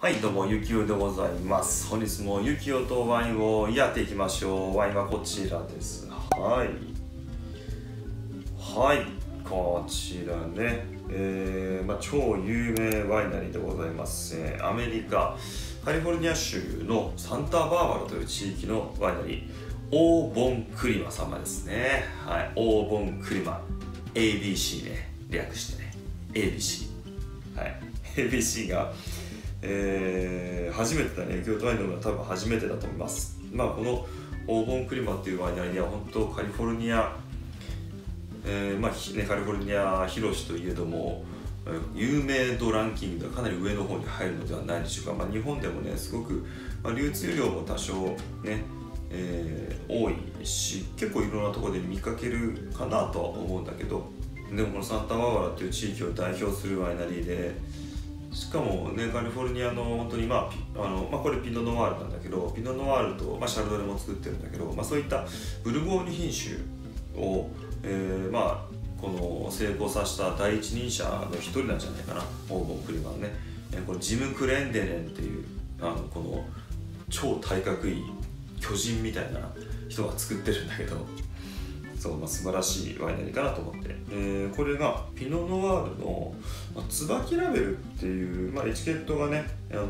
はい、どうも、ゆきおでございます。本日もゆきおとワインをやっていきましょう。ワインはこちらです。はい、こちらね、超有名ワイナリーでございます。アメリカカリフォルニア州のサンタバーバラという地域のワイナリー、オーボンクリマ様ですね。はい、オーボンクリマ ABC ね、略してね ABC。 はい、ABC が初めてだね。京都ワインのが多分初めてだと思います。このオーボンクリマっていうワイナリーは本当カリフォルニア、カリフォルニア広しといえども有名度ランキングではかなり上の方に入るのではないでしょうか。日本でもねすごく、流通量も多少ね、多いし、結構いろんなところで見かけるかなとは思うんだけど、でもこのサンタバーバラっていう地域を代表するワイナリーで、しかもねカリフォルニアの本当にこれピノノワールなんだけど、ピノノワールと、シャルドネも作ってるんだけど、そういったブルゴーニュ品種を、この成功させた第一人者の一人なんじゃないかな、オーボンクリマンね。このジム・クレンデネンっていうこの超体格いい巨人みたいな人が作ってるんだけど、素晴らしいワイナリーかなと思って、これがピノノワールの椿ラベルっていう、エチケットがね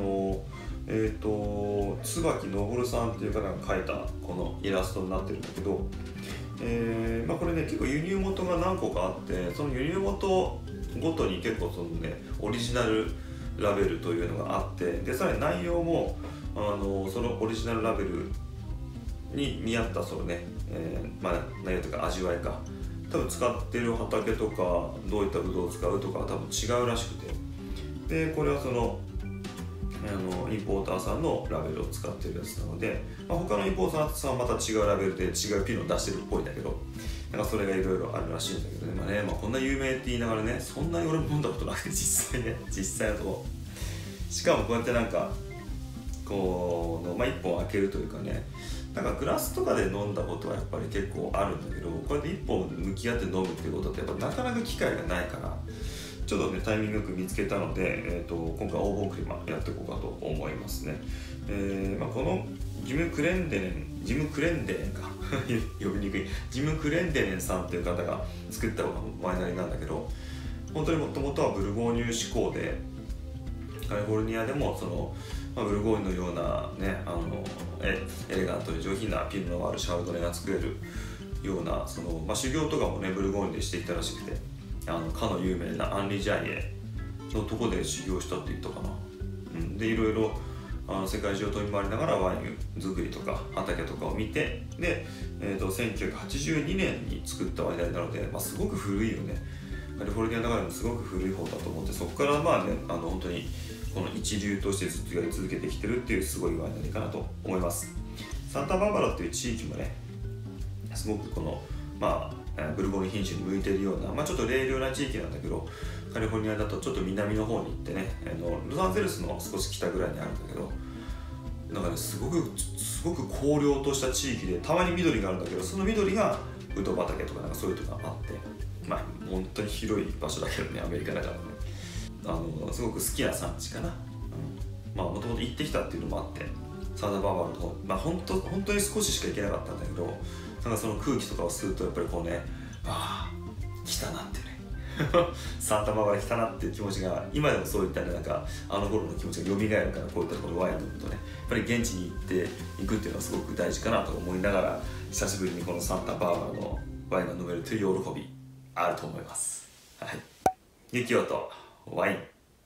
椿昇さんっていう方が描いたこのイラストになってるんだけど、これね結構輸入元が何個かあって、その輸入元ごとに結構そのねオリジナルラベルというのがあって、でさらに内容もそのオリジナルラベルに見合ったそのね、内容というか味わいか、多分使ってる畑とかどういったブドウを使うとかは多分違うらしくて、でこれはそのインポーターさんのラベルを使ってるやつなので、他のインポーターさんはまた違うラベルで違うピノを出してるっぽいんだけど、それがいろいろあるらしいんだけどね、こんな有名って言いながらね、そんなに俺も飲んだことなくて、実際のとこしかもこうやってこう1本開けるというかね、グラスとかで飲んだことはやっぱり結構あるんだけど、こうやって1本向き合って飲むっていうことってやっぱなかなか機会がないから、ちょっとねタイミングよく見つけたので、今回オーボンクリマやっていこうかと思いますね。このジム・クレンデネンか呼びにくいジム・クレンデネンさんっていう方が作ったワイナリーなんだけど、本当にもともとはブルゴーニュ志向で、カリフォルニアでもそのブルゴーニュのようなねエレガントで上品なピノノワール、シャルドネが作れるような修行とかもねブルゴーニュでしてきたらしくて、かの有名なアンリ・ジャイエのとこで修行したって言ったかな。でいろいろ世界中を飛び回りながらワイン作りとか畑とかを見て、で、1982年に作ったワイナリーなので、すごく古いよね。カリフォルニアの中でもすごく古い方だと思って、そこから本当にこの一流としてずっとやり続けてきてるっていうすごいワイナリーかなと思います。サンタバーバラっていう地域もねすごくこのブルゴーニュ品種に向いてるような、ちょっと冷涼な地域なんだけど、カリフォルニアだとちょっと南の方に行ってね、ロサンゼルスの少し北ぐらいにあるんだけど、すごく荒涼とした地域で、たまに緑があるんだけど、その緑がブドウ畑とかそういうとこがあって、本当に広い場所だけどね、アメリカだからね、すごく好きな産地かな。もともと行ってきたっていうのもあって、サンタバーバラの方、本当に少ししか行けなかったんだけど、その空気とかを吸うとやっぱりこうね、来たなってねサンタバーバラ来たなっていう気持ちが、今でもそういったねあの頃の気持ちが蘇るから、こういったところワインを飲むとね、やっぱり現地に行っていくっていうのはすごく大事かなと思いながら、久しぶりにこのサンタバーバラのワインが飲めるという喜びあると思います。はい、ゆきおとワイン。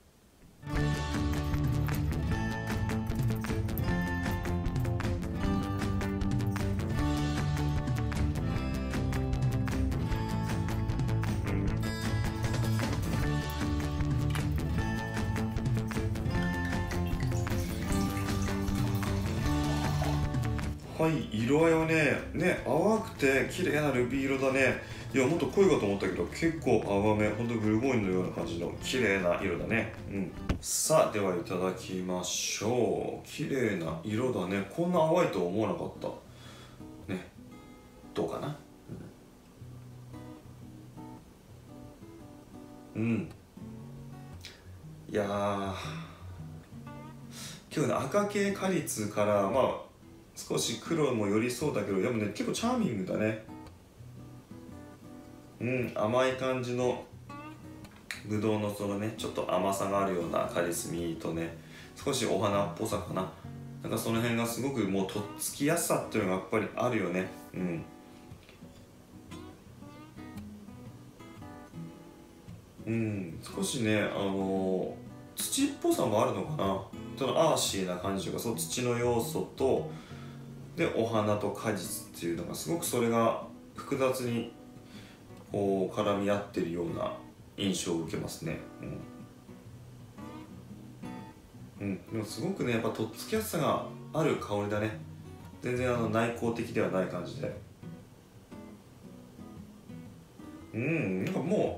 はい、色合いはね淡くて綺麗なルビー色だね。いやもっと濃いかと思ったけど、結構淡め、ほんとブルゴーニュのような感じの綺麗な色だね。さあではいただきましょう。綺麗な色だね。こんな淡いとは思わなかったね。どうかな。いや結構ね赤系果実からまあ少し黒も寄りそうだけど、でもね結構チャーミングだね。甘い感じのぶどうのそのねちょっと甘さがあるような果実味とね、少しお花っぽさかな、なんかその辺がすごくもうとっつきやすさっていうのがやっぱりあるよね。少しね土っぽさもあるのかな、そのアーシーな感じとか、その土の要素とでお花と果実っていうのがすごくそれが複雑にこう絡み合ってるような印象を受けますね。でもすごくねやっぱとっつきやすさがある香りだね。全然内向的ではない感じで、なんかも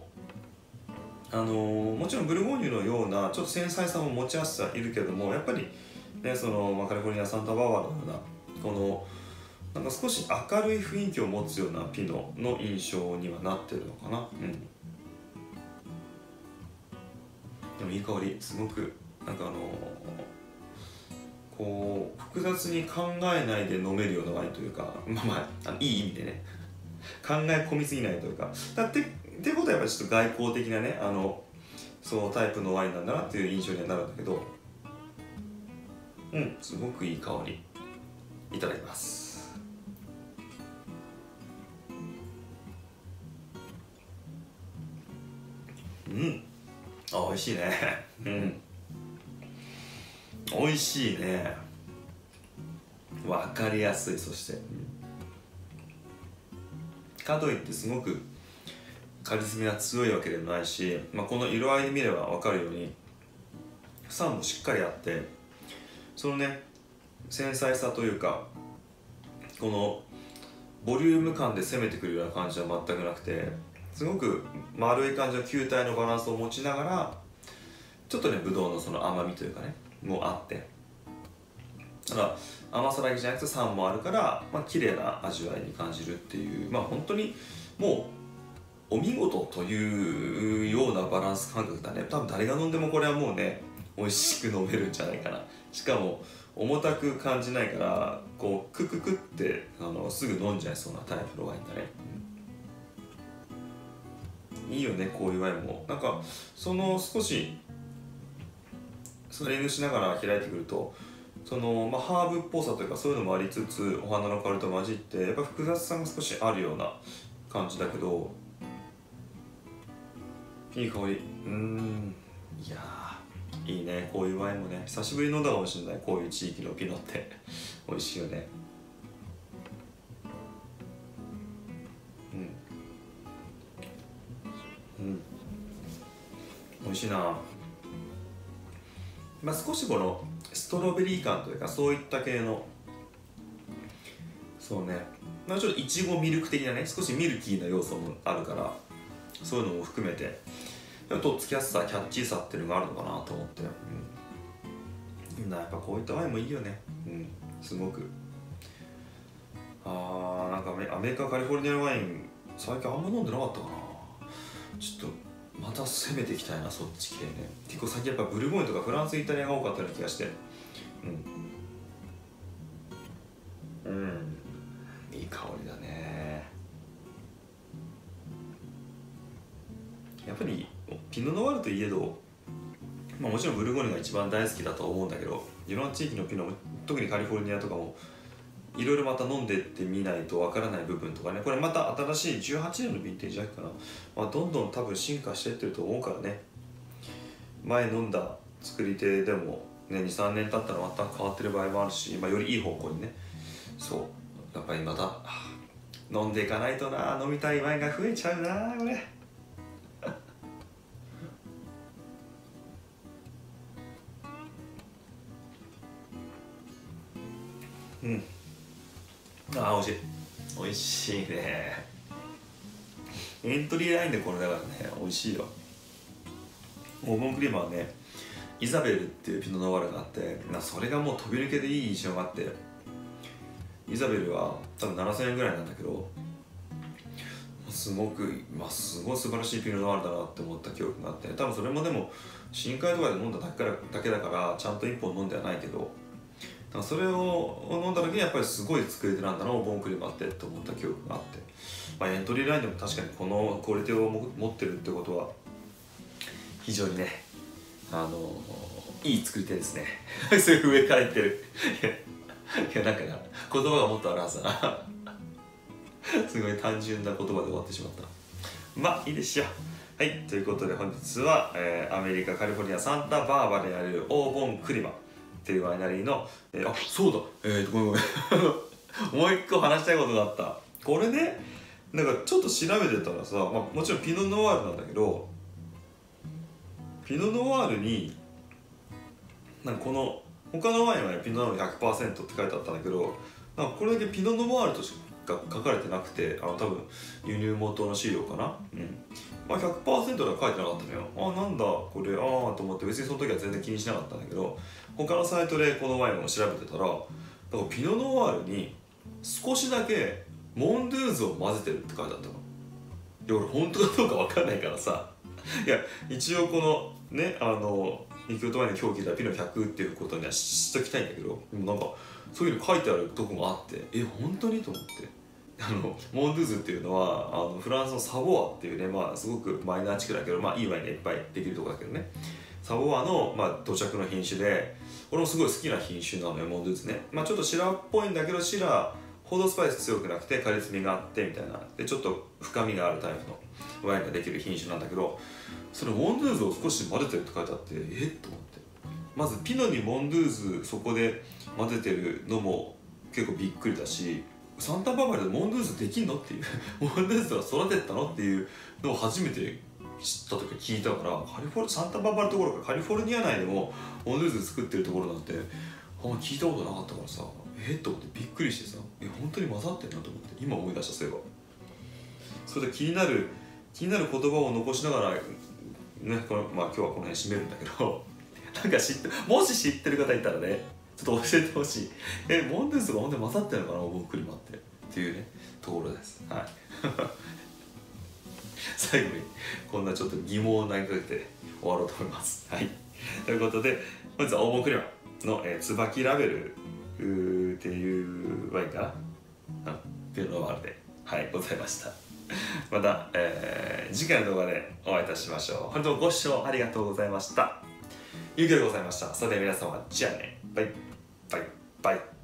もちろんブルゴーニュのようなちょっと繊細さも持ちやすさいるけども、やっぱりねその、カリフォルニアサンタバーバラのようなこのなんか少し明るい雰囲気を持つようなピノの印象にはなってるのかな。でもいい香り、すごくなんかこう複雑に考えないで飲めるようなワインというか、いい意味でね考え込みすぎないというか、ってことはやっぱりちょっと外交的なねそうタイプのワインなんだなっていう印象にはなるんだけど、すごくいい香りいただきます。美味しいね。美味しいね。分かりやすい。そして、かといってすごく果実味が強いわけでもないし、この色合いで見れば分かるように酸もしっかりあって、そのね繊細さというかこのボリューム感で攻めてくるような感じは全くなくて、すごく丸い感じの球体のバランスを持ちながらちょっとねブドウのその甘みというかねもあって、ただ甘さだけじゃなくて酸もあるから綺麗な味わいに感じるっていう、本当にもうお見事というようなバランス感覚だね。多分誰が飲んでもこれはもうね美味しく飲めるんじゃないかな。しかも重たく感じないからこうクククってすぐ飲んじゃいそうなタイプのワインだね。いいよねこういうワインも。なんかその少しスライングしながら開いてくるとその、ハーブっぽさというかそういうのもありつつお花の香りと混じってやっぱ複雑さが少しあるような感じだけど、いい香り。いやいいねこういうワインもね。久しぶりに飲んだかもしれない。こういう地域のピノって美味しいよね。美味しいな。少しこのストロベリー感というかそういった系のそうね、ちょっといちごミルク的なね少しミルキーな要素もあるから、そういうのも含めてとっつきやすさキャッチーさっていうのがあるのかなと思って、やっぱこういったワインもいいよね。すごくなんかアメリカカリフォルニアのワイン最近あんま飲んでなかったかな。ちょっとまた攻めていきたいなそっち系ね。結構最近やっぱブルゴーニュとかフランスイタリアが多かったような気がして、いい香りだね。やっぱりピノ・ノワールといえど、もちろんブルゴーニュが一番大好きだとは思うんだけど、いろんな地域のピノ、特にカリフォルニアとかもいろいろまた飲んでってみないとわからない部分とかね、これまた新しい18年のヴィンテージだけかな、どんどん多分進化してってると思うからね。前飲んだ作り手でも、ね、23年経ったらまた変わってる場合もあるし、よりいい方向にね。そうやっぱりまた飲んでいかないとな。飲みたいワインが増えちゃうなこれ。美味しい。美味しいね。エントリーラインでこれだからね美味しいよ。オーブンクリーマーはねイザベルっていうピノ・ノワールがあって、それがもう飛び抜けでいい印象があって、イザベルは多分7000円ぐらいなんだけど、 すごく、すごい素晴らしいピノノワールだなって思った記憶があって、多分それもでも深海とかで飲んだだけだからちゃんと1本飲んではないけど、それを飲んだ時にやっぱりすごい作り手なんだなお盆クリマってと思った記憶があって、エントリーラインでも確かにこのクオリティを持ってるってことは非常にね、いい作り手ですねそういう上から言ってるいやなんかな、言葉がもっとあるはずだすごい単純な言葉で終わってしまった。いいでしょう。はい、ということで本日は、アメリカカリフォルニアサンタバーバラにあるオーボンクリマっていうワイナリーの、そうだ、ごめんもう一個話したいことがあった。これね、なんかちょっと調べてたらさ、もちろんピノノワールなんだけど、ピノノワールになんかこの他のワインは、ね、ピノノワール 100% って書いてあったんだけど、なんかこれだけピノノワールとしか書かれてなくて、多分輸入元の資料かな、100% では書いてなかったのよ。なんだこれ、と思って別にその時は全然気にしなかったんだけど、他のサイトでこのワインを調べてたら、なんかピノノワールに少しだけモンドゥーズを混ぜてるって書いてあったの。いや俺本当かどうか分かんないからさいや一応このね2京都ワインの表記ではピノ100っていうことにはしときたいんだけど、でもなんかそういうの書いてあるとこもあって、本当にと思って。モンドゥーズっていうのはフランスのサボワっていうね、すごくマイナー地区だけど、いいワインがいっぱいできるとこだけどね、サボワの、土着の品種で、俺もすごい好きな品種なのよ、モンドゥーズね。ちょっとシラーっぽいんだけど、シラーほどスパイス強くなくて果実味があってみたいなで、ちょっと深みがあるタイプのワインができる品種なんだけど、そのモンドゥーズを少し混ぜてるって書いてあって、と思って。まずピノにモンドゥーズそこで混ぜてるのも結構びっくりだし、サンタバーバラでモンドゥーズできんのっていうモンドゥーズは育てたのっていうのを初めて知った時聞いたから、サンタバーバラどころかカリフォルニア内でもモンドゥーズ作ってるところなんて聞いたことなかったからさ、と思ってびっくりしてさ、本当に混ざってんなと思って今思い出した。そういえばそれで気になる言葉を残しながらね、今日はこの辺締めるんだけどなんかもし知ってる方いたらね、ちょっと教えてほしい。モンドゥーズが本当に混ざってるのかな、オーボンクリマっていうねところです。はい最後にこんなちょっと疑問を投げかけて終わろうと思います。はい、ということで本日はオーボンクリマの、椿ラベルっていうワインかな、ピノノワールでございました。また、次回の動画でお会いいたしましょう。本当ご視聴ありがとうございました。ゆうきでございました。それでは皆様、じゃあね。バイバイバイ。